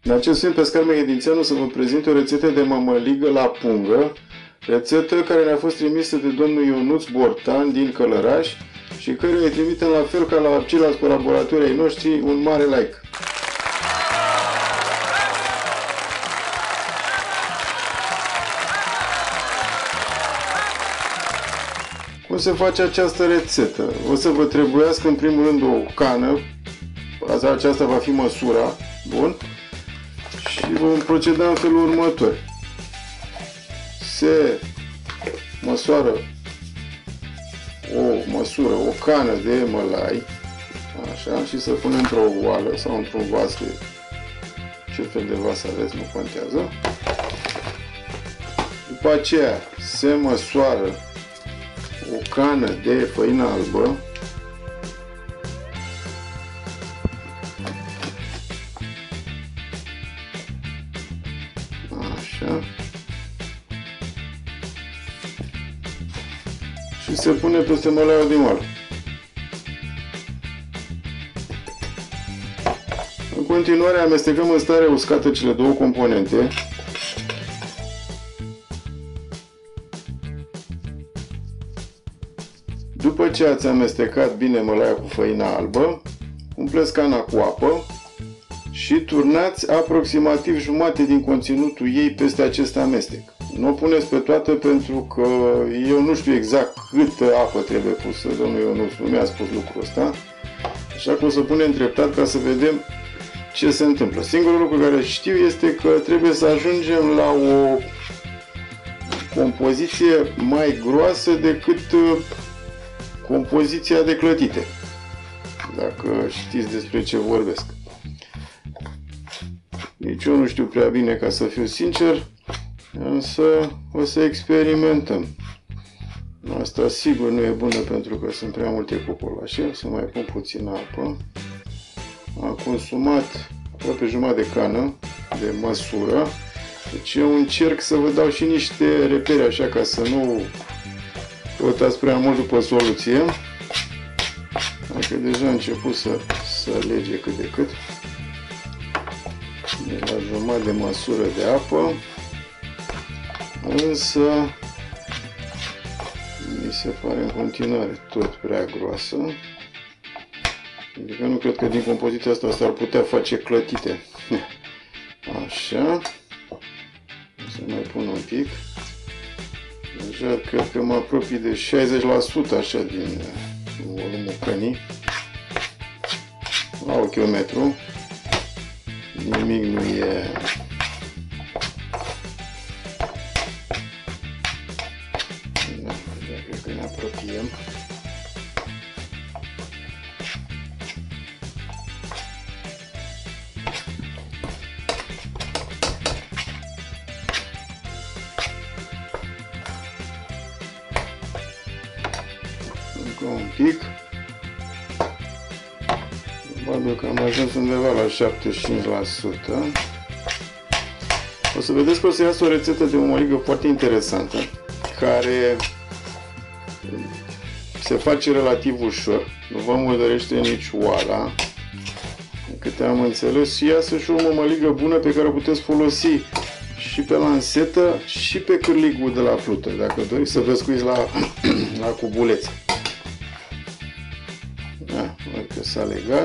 În acest film, Pescar Mehedințeanu o să vă prezint o rețetă de mămăligă la pungă, rețetă care ne-a fost trimisă de domnul Ionuț Bortan din Călăraș și căruia îi trimitem la fel ca la ceilalți colaboratori ai noștri un mare like. Cum se face această rețetă? O să vă trebuiască în primul rând o cană, aceasta va fi măsura, bun? Și vom proceda în felul următor. Se măsoară o măsură, o cană de mălai, așa, și se pune într-o oală sau într-un vas, de ce fel de vas aveți, nu contează. După aceea se măsoară o cană de făină albă, așa, și se pune peste mălaiul din oală. În continuare amestecăm în stare uscată cele două componente. După ce ați amestecat bine mălaia cu făina albă, umpleți cana cu apă și turnați aproximativ jumate din conținutul ei peste acest amestec. Nu o puneți pe toată pentru că eu nu știu exact câtă apă trebuie pusă, domnul Ionuț nu mi-a spus lucrul ăsta, așa că o să punem treptat ca să vedem ce se întâmplă. Singurul lucru care știu este că trebuie să ajungem la o compoziție mai groasă decât compoziția de clătite, dacă știți despre ce vorbesc. Nici eu nu știu prea bine, ca să fiu sincer, însă o să experimentăm. Asta sigur nu e bună pentru că sunt prea multe cocolașe. O să mai pun puțină apă. Am consumat aproape jumătate de cană de măsură. Deci eu încerc să vă dau și niște repere așa ca să nu căutați prea mult după soluție. Dacă deja a început să lege cât de cât. De la jumătate de măsură de apă. Însă mi se pare în continuare tot prea groasă. Adică nu cred că din compoziția asta s-ar putea face clătite. Așa. O să mai pun un pic. Deja cred că mă apropii de 60% așa din volumul cănii. La ochiometru. Nimic nu e... Da, cred că ne apropiem. Încă un pic. Probabil că am ajuns undeva la 75%. O să vedeți că o să iasă o rețetă de mămăligă foarte interesantă, care se face relativ ușor, nu vă murdărește nici oala, de câte am înțeles, și iasă și o mămăligă bună pe care o puteți folosi și pe lansetă și pe cârligul de la plută, dacă doriți să vă scuiți la cubulețe. Da, văd că s-a legat.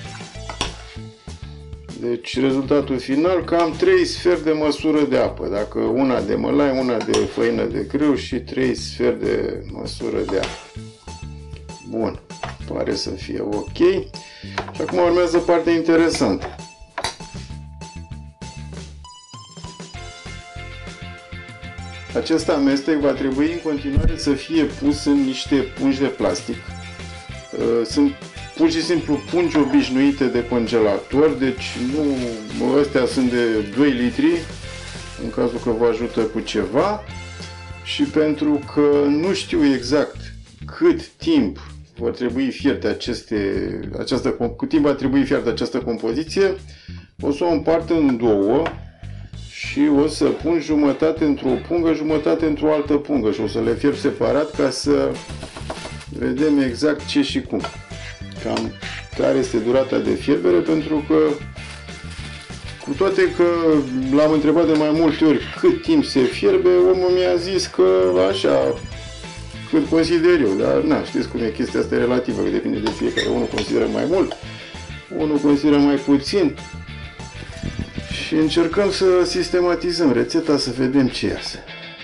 Deci rezultatul final, cam 3 sferi de măsură de apă. Dacă una de mălai, una de făină de grâu și 3 sferi de măsură de apă. Bun, pare să fie ok. Și acum urmează partea interesantă. Acest amestec va trebui în continuare să fie pus în niște pungi de plastic. Sunt pur și simplu pungi obișnuite de congelator, deci nu, astea sunt de 2 litri, în cazul că vă ajută cu ceva, și pentru că nu știu exact cât timp vor trebui fierte cât timp va trebui fierte această compoziție, o să o împart în două și o să pun jumătate într-o pungă, jumătate într-o altă pungă și o să le fierb separat ca să vedem exact ce și cum. Cam care este durata de fierbere, pentru că Cu toate că l-am întrebat de mai multe ori cât timp se fierbe, omul mi-a zis că așa, cât consider eu, dar na, știți cum e, chestia asta e relativă, că depinde de fiecare. Unul consideră mai mult, unul consideră mai puțin. Și încercăm să sistematizăm rețeta, să vedem ce iasă.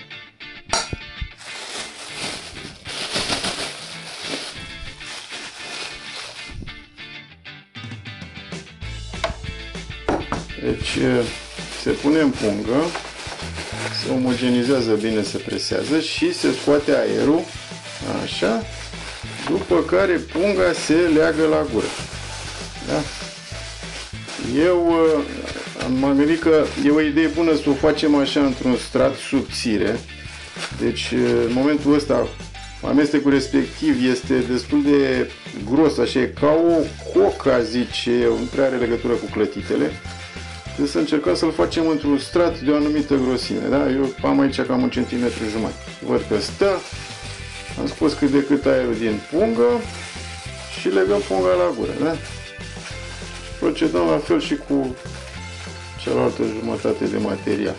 Deci se pune în pungă, se omogenizează bine, se presează și se scoate aerul, așa, după care punga se leagă la gură. Da? Eu m-am gândit că e o idee bună să o facem așa într-un strat subțire. Deci în momentul ăsta amestecul respectiv este destul de gros, așa, e ca o cocă, zice, nu prea are legătură cu clătitele. Trebuie să încercăm să-l facem într-un strat de o anumită grosime. Da? Eu am aici cam 1,5 cm. Văd că stă. Am scos cât de cât aerul din pungă și legăm punga la gură. Da? Procedăm la fel și cu cealaltă jumătate de material.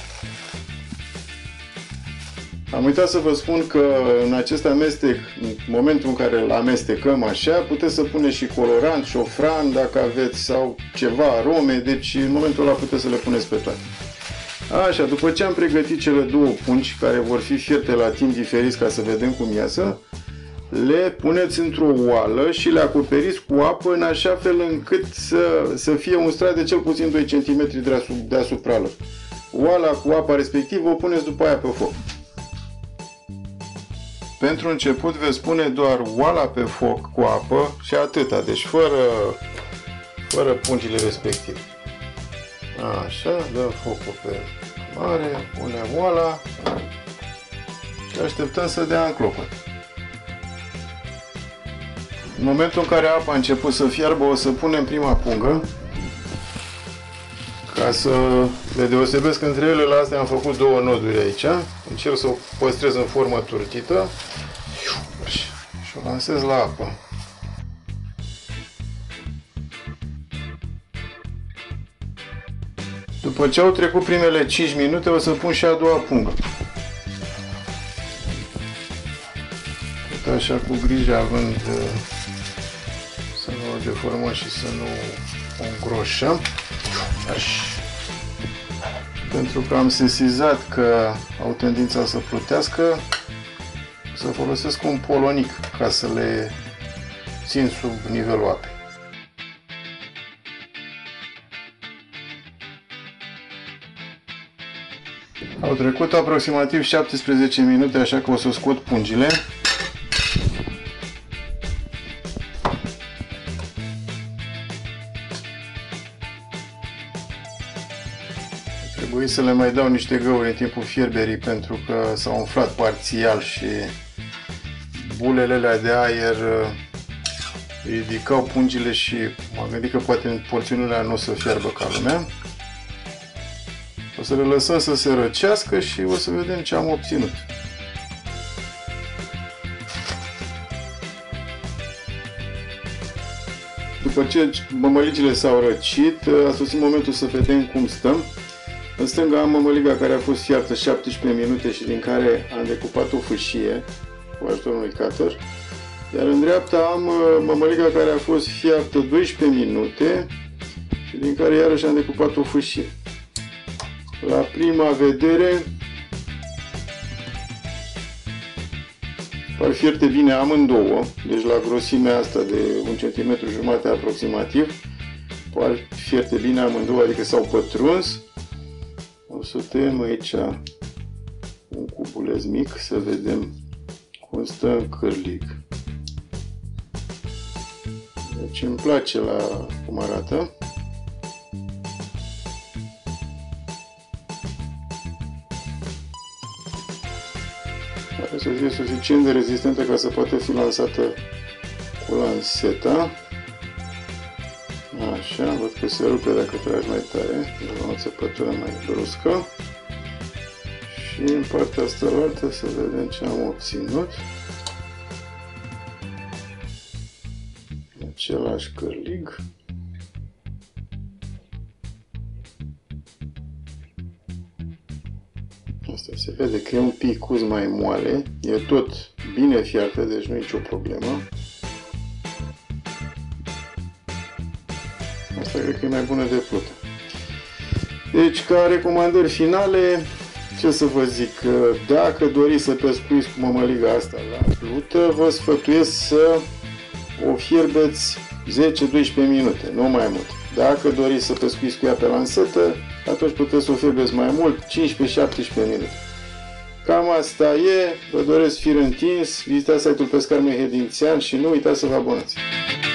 Am uitat să vă spun că în acest amestec, în momentul în care îl amestecăm așa, puteți să puneți și colorant, șofran, dacă aveți, sau ceva, arome, deci în momentul ăla puteți să le puneți pe toate. Așa, după ce am pregătit cele două pungi, care vor fi fierte la timp diferiți ca să vedem cum iasă, le puneți într-o oală și le acoperiți cu apă în așa fel încât să fie un strat de cel puțin 2 cm deasupra lor. Oala cu apa respectivă o puneți după aia pe foc. Pentru început veți pune doar oala pe foc cu apă și atâta, deci fără pungile respective. Așa, dăm focul pe mare, punem oala și așteptăm să dea în clopot. În momentul în care apa a început să fiarbă, o să punem prima pungă. Ca să le deosebesc între ele, la astea am făcut două noduri aici. Încerc să o păstrez în formă turtită și o lansez la apă. După ce au trecut primele 5 minute, o să pun și a doua pungă. Tot așa, cu grijă, având să nu o deformăm și să nu o îngroșăm. Așa. Pentru că am sesizat că au tendința să plutească, o să folosesc un polonic ca să le țin sub nivelul apei. Au trecut aproximativ 17 minute, așa că o să scot pungile. Trebuie să le mai dau niște găuri în timpul fierberii pentru că s-au umflat parțial și bulele alea de aer ridicau pungile și m-am gândit că poate în porțiunile alea nu o să fiarbă ca lumea. O să le lăsăm să se răcească și o să vedem ce am obținut. După ce mămăligile s-au răcit, a sosit momentul să vedem cum stăm. În stânga am mămăliga care a fost fiartă 17 minute și din care am decupat o fâșie cu ajutorul unui cutter. Iar în dreapta am mămăliga care a fost fiartă 12 minute și din care iarăși am decupat o fâșie. La prima vedere par fierte bine amândouă, deci la grosimea asta de 1,5 cm aproximativ, par fierte bine amândouă, adică s-au pătruns. O să tăiem aici un cubuleț mic să vedem cum stă în cârlig. Deci îmi place la cum arată. Pare să fie suficient de rezistentă ca să poată fi lansată cu lanseta. Așa, văd că se rupe dacă tragi mai tare, la o țăpătură mai bruscă. Și în partea asta altă să vedem ce am obținut. Același cârlig. Se vede că e un pic mai moale, e tot bine fiartă, deci nu e nicio problemă. Asta cred că e mai bună de plută. Deci, ca recomandări finale, ce să vă zic, dacă doriți să pescuiți cu mămăliga asta la plută, vă sfătuiesc să o fierbeți 10-12 minute, nu mai mult. Dacă doriți să pescuiți cu ea pe lansetă, atunci puteți să o fierbeți mai mult, 15-17 minute. Cam asta e, vă doresc fir întins, vizitați site-ul Pescar Mehedințian și nu uitați să vă abonați.